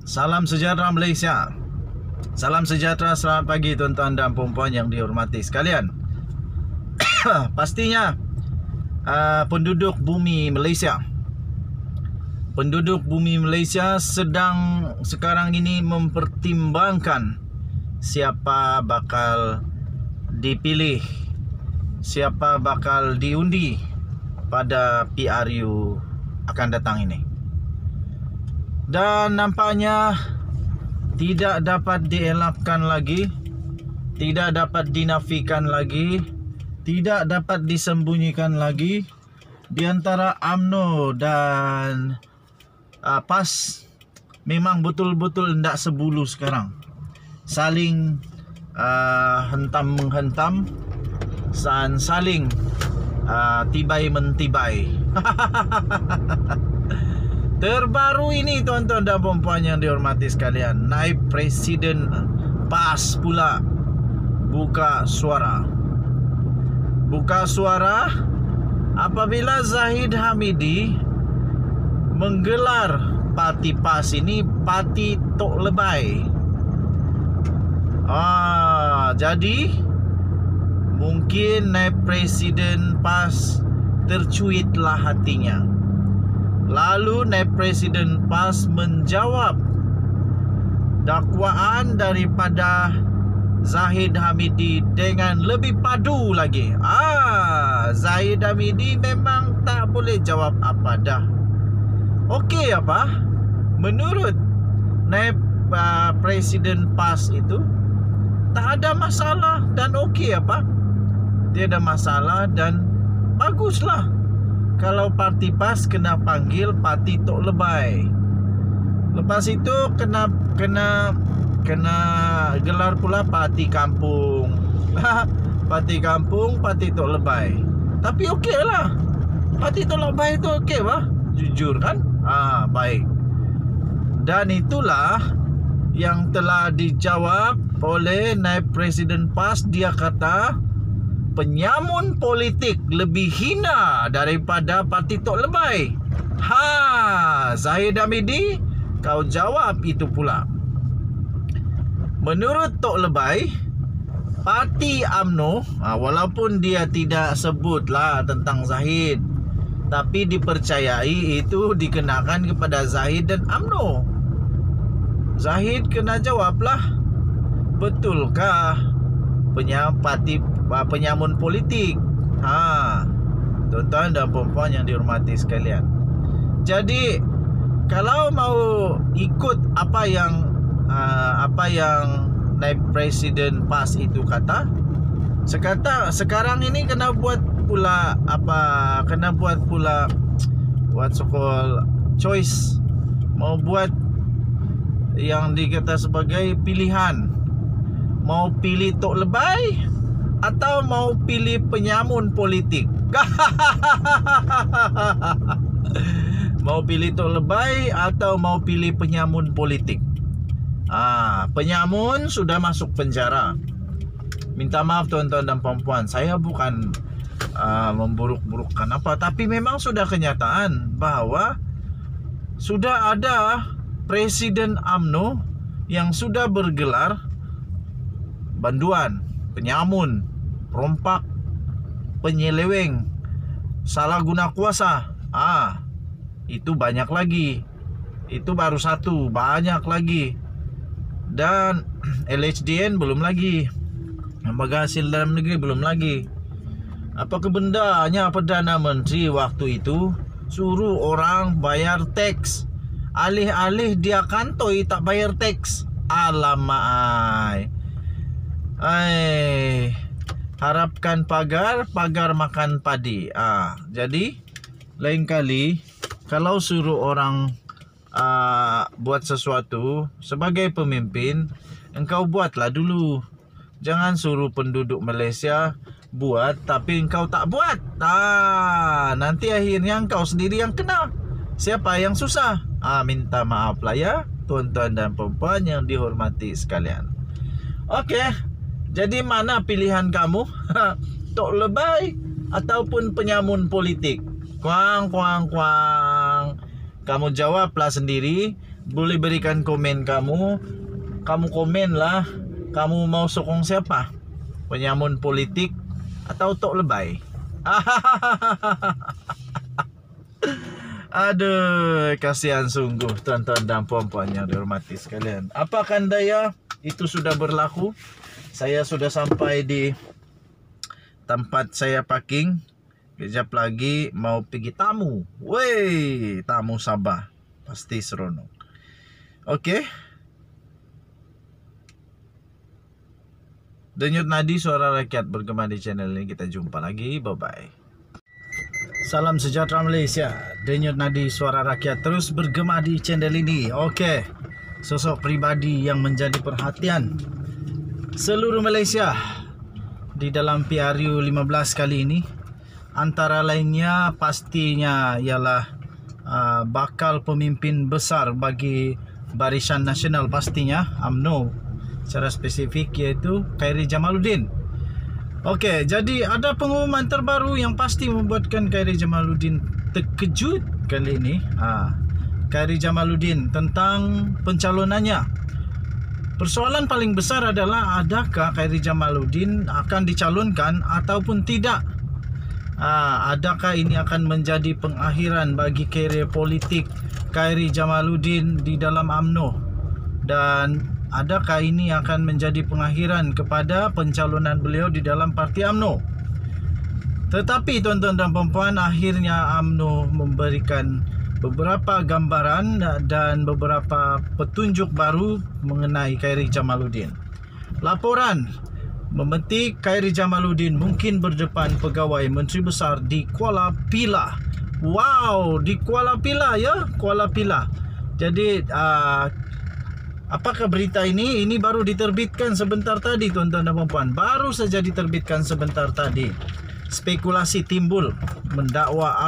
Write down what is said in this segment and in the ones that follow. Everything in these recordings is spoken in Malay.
Salam sejahtera Malaysia. Salam sejahtera, selamat pagi tuan-tuan dan puan-puan yang dihormati sekalian. Pastinya penduduk bumi Malaysia sedang sekarang ini mempertimbangkan siapa bakal dipilih, siapa bakal diundi pada PRU akan datang ini. Dan nampaknya tidak dapat dielakkan lagi, tidak dapat dinafikan lagi, tidak dapat disembunyikan lagi di antara UMNO dan PAS memang betul-betul tidak sebulu sekarang. Saling hentam-menghentam, saling tibai-mentibai. Terbaru ini tuan-tuan dan puan-puan yang dihormati sekalian, naib Presiden PAS pula buka suara apabila Zahid Hamidi menggelar parti PAS ini parti tok lebay. Jadi mungkin naib Presiden PAS tercuitlah hatinya. Lalu naib Presiden PAS menjawab dakwaan daripada Zahid Hamidi dengan lebih padu lagi. Zahid Hamidi memang tak boleh jawab apa dah. Okey apa? Menurut naib Presiden PAS itu tak ada masalah dan okey apa? Tiada masalah dan baguslah kalau parti PAS kena panggil parti tok lebay. Lepas itu kena gelar pula parti kampung. Parti kampung, parti tok lebay. Tapi okey lah. Parti tok lebay itu okey bah. Jujur kan? Baik. Dan itulah yang telah dijawab oleh naib Presiden PAS. Dia kata penyamun politik lebih hina daripada parti tok lebay. Zahid Hamidi, kau jawab itu pula. Menurut tok lebay, parti UMNO, walaupun dia tidak sebutlah tentang Zahid, tapi dipercayai itu dikenakan kepada Zahid dan UMNO. Zahid kena jawablah, betulkah penyamun politik? Tuan-tuan dan puan-puan yang dihormati sekalian. Jadi kalau mau ikut apa yang naib Presiden PAS itu kata, sekarang ini kena buat pula what so called choice, mau buat yang dikata sebagai pilihan. Mau pilih tok lebay atau mau pilih penyamun politik? Mau pilih tok lebay atau mau pilih penyamun politik? Penyamun sudah masuk penjara. Minta maaf tuan-tuan dan puan-puan, saya bukan memburuk-burukkan apa, tapi memang sudah kenyataan bahwa sudah ada Presiden UMNO yang sudah bergelar banduan, penyamun, perompak, penyeleweng, salah guna kuasa. Itu banyak lagi. Itu baru satu, banyak lagi. Dan LHDN belum lagi. Lembaga Hasil Dalam Negeri belum lagi. Apa kebendanya Perdana Menteri waktu itu suruh orang bayar teks. Alih-alih dia kantoi tak bayar teks. Alamak. Harapkan pagar makan padi. Jadi lain kali kalau suruh orang buat sesuatu sebagai pemimpin, engkau buatlah dulu. Jangan suruh penduduk Malaysia buat tapi engkau tak buat. Nanti akhirnya engkau sendiri yang kena. Siapa yang susah? Minta maaf lah ya tuan-tuan dan puan-puan yang dihormati sekalian. Okey. Jadi mana pilihan kamu? Tok lebay ataupun penyamun politik? Kuang. Kamu jawablah sendiri boleh berikan komen kamu. Kamu komen lah, kamu mau sokong siapa? Penyamun politik atau Tok Lebay? Aduh, kasihan sungguh tuan-tuan dan puan-puan yang dihormati sekalian. Apakan daya, itu sudah berlaku. Saya sudah sampai di tempat saya parking. Kejap lagi mau pergi tamu. Wey, tamu Sabah. Pasti seronok. Okey. Denyut nadi suara rakyat bergema di channel ini. Kita jumpa lagi. Bye-bye. Salam sejahtera Malaysia. Denyut nadi suara rakyat terus bergema di channel ini. Okey. Sosok pribadi yang menjadi perhatian seluruh Malaysia di dalam PRU 15 kali ini. Antara lainnya pastinya ialah bakal pemimpin besar bagi Barisan Nasional, pastinya UMNO. Secara spesifik iaitu Khairy Jamaluddin. Okey, jadi ada pengumuman terbaru yang pasti membuatkan Khairy Jamaluddin terkejut kali ini. Khairy Jamaluddin tentang pencalonannya. Persoalan paling besar adalah adakah Khairy Jamaluddin akan dicalonkan ataupun tidak? Adakah ini akan menjadi pengakhiran bagi karier politik Khairy Jamaluddin di dalam UMNO? Dan adakah ini akan menjadi pengakhiran kepada pencalonan beliau di dalam parti UMNO? Tetapi tuan-tuan dan puan-puan, akhirnya UMNO memberikan beberapa gambaran dan beberapa petunjuk baru mengenai Khairy Jamaluddin. Laporan memetik Khairy Jamaluddin mungkin berdepan pegawai Menteri Besar di Kuala Pilah. Wow, di Kuala Pilah ya, Kuala Pilah. Jadi apakah berita ini? Ini baru diterbitkan sebentar tadi tuan-tuan dan puan-puan. Baru saja diterbitkan sebentar tadi. Spekulasi timbul mendakwa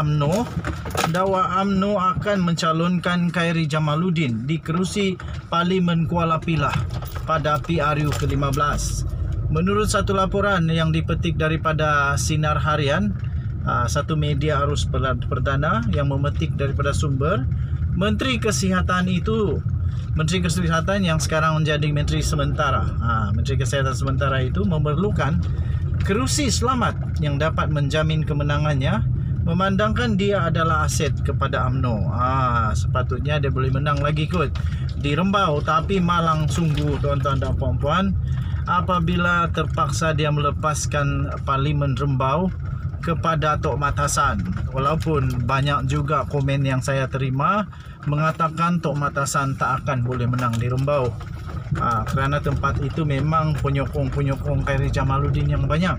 UMNO akan mencalonkan Khairy Jamaluddin di kerusi Parlimen Kuala Pilah pada PRU ke-15. Menurut satu laporan yang dipetik daripada Sinar Harian, satu media arus perdana yang memetik daripada sumber, Menteri Kesihatan yang sekarang menjadi Menteri Sementara, Menteri Kesihatan Sementara itu memerlukan kerusi selamat yang dapat menjamin kemenangannya, memandangkan dia adalah aset kepada UMNO. Sepatutnya dia boleh menang lagi kot di Rembau, tapi malang sungguh tuan-tuan dan puan-puan apabila terpaksa dia melepaskan Parlimen Rembau kepada Tok Mat Hassan. Walaupun banyak juga komen yang saya terima mengatakan Tok Mat Hassan tak akan boleh menang di Rembau, kerana tempat itu memang penyokong Khairy Jamaluddin yang banyak.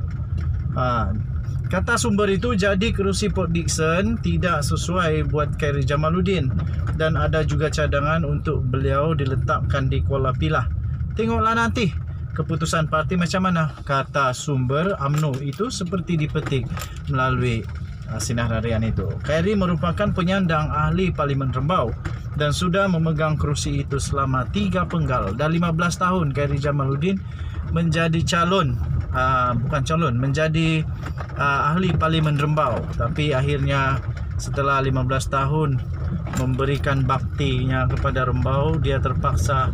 Kata sumber itu, jadi kerusi Port Dickson tidak sesuai buat Khairy Jamaluddin dan ada juga cadangan untuk beliau diletakkan di Kuala Pilah. Tengoklah nanti keputusan parti macam mana, kata sumber UMNO itu seperti dipetik melalui Sinar Harian itu. Khairy merupakan penyandang ahli Parlimen Rembau dan sudah memegang kerusi itu selama 3 penggal. Dah 15 tahun Khairy Jamaluddin menjadi menjadi ahli Parlimen Rembau. Tapi akhirnya setelah 15 tahun memberikan baktinya kepada Rembau, dia terpaksa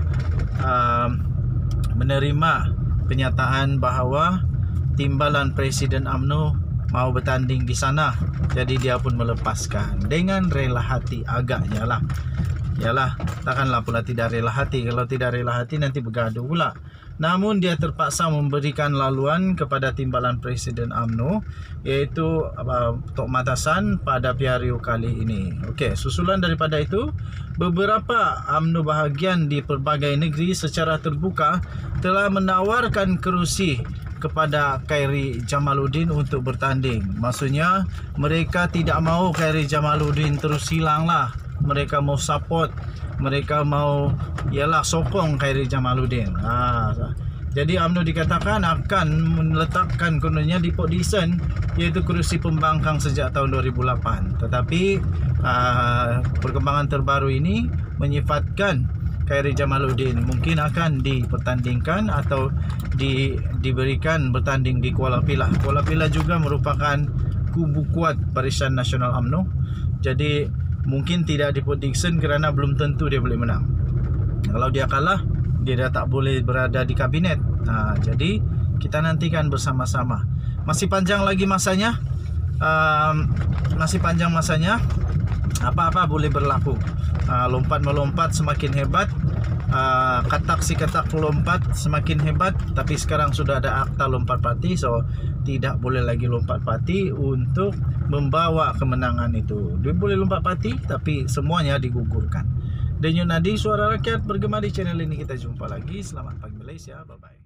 menerima kenyataan bahawa timbalan Presiden UMNO mau bertanding di sana. Jadi dia pun melepaskan dengan rela hati agaknya lah. Yalah, takkanlah pula tidak rela hati. Kalau tidak rela hati nanti bergaduh pula. Namun dia terpaksa memberikan laluan kepada timbalan Presiden UMNO, iaitu Tok Mat Hassan pada PRU kali ini. Okey, susulan daripada itu, beberapa UMNO bahagian di pelbagai negeri secara terbuka telah menawarkan kerusi kepada Khairy Jamaluddin untuk bertanding. Maksudnya mereka tidak mahu Khairy Jamaluddin terus hilang lah. Mereka mau support, mereka mau sokong Khairy Jamaluddin. Jadi UMNO dikatakan akan meletakkan kononnya di Port Dickson, iaitu kerusi pembangkang sejak tahun 2008. Tetapi perkembangan terbaru ini menyifatkan Khairy Jamaluddin mungkin akan dipertandingkan atau diberikan bertanding di Kuala Pilah. Kuala Pilah juga merupakan kubu kuat Barisan Nasional UMNO. Jadi mungkin tidak diprediction kerana belum tentu dia boleh menang. Kalau dia kalah, dia dah tak boleh berada di kabinet. Jadi kita nantikan bersama-sama. Masih panjang lagi masanya. Masih panjang masanya. Apa-apa boleh berlaku. Lompat melompat semakin hebat. Katak si katak lompat semakin hebat. Tapi sekarang sudah ada akta lompat parti, so tidak boleh lagi lompat parti untuk membawa kemenangan itu. Dia boleh lompat parti, tapi semuanya digugurkan. Denyut Nadi Suara Rakyat bergema di channel ini. Kita jumpa lagi. Selamat pagi Malaysia. Bye bye.